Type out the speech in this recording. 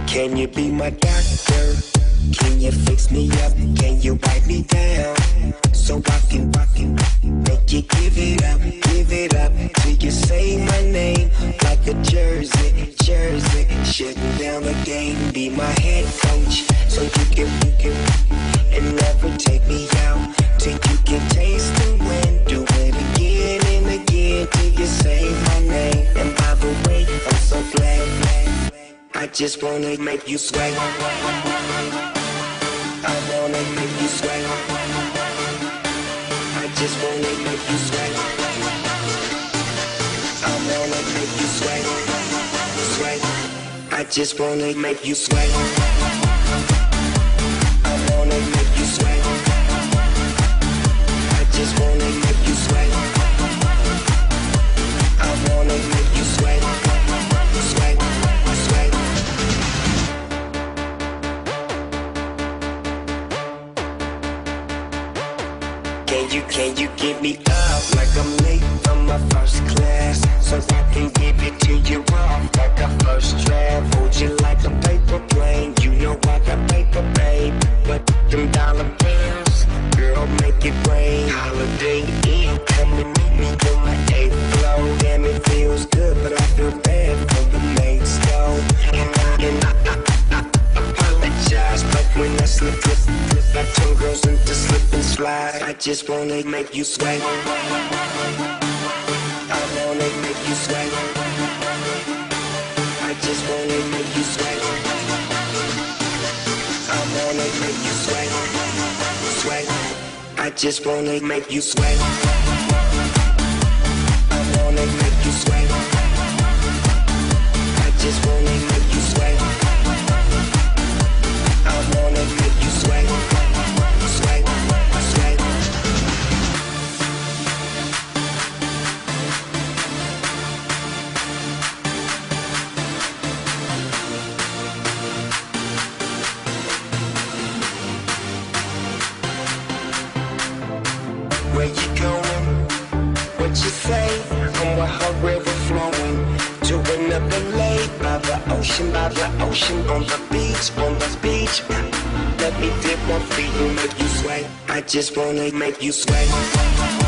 Can you be my doctor? Can you fix me up? Can you wipe me down? So I can make you give it up till you say my name like a jersey. Shutting down the game, be my head coach, so you can and never take me out till you can taste the wind. Do it again and again till you say my name. And by the way, I'm so glad. I just wanna make you sweat. I wanna make you sweat. I just wanna make you sweat. I wanna make you sweat. I just wanna make you sweat. I wanna make you sweat. I just wanna make you sweat. I wanna make you sweat. Can you give me up like I'm late from my first class, so I can give it to you off like a first draft? Hold you like a paper plane, you know I got paper, babe, but them dollar bills, girl, make it rain. Holiday Inn, come and meet me on my 8th floor. Damn, it feels good, but I feel bad for the mates though. And I apologize, but when I slip, I turn girls into slip and slide. I just wanna make you sweat. I wanna make you sweat. I just wanna make you sweat. I wanna make you sweat. I just wanna make you sweat. I wanna make you sweat. I just wanna make you sweat. I wanna make you sweat. Where you going? What you say? I'm with her river flowing to another lake by the ocean, on the beach. Let me dip my feet and make you sweat. I just wanna make you sweat.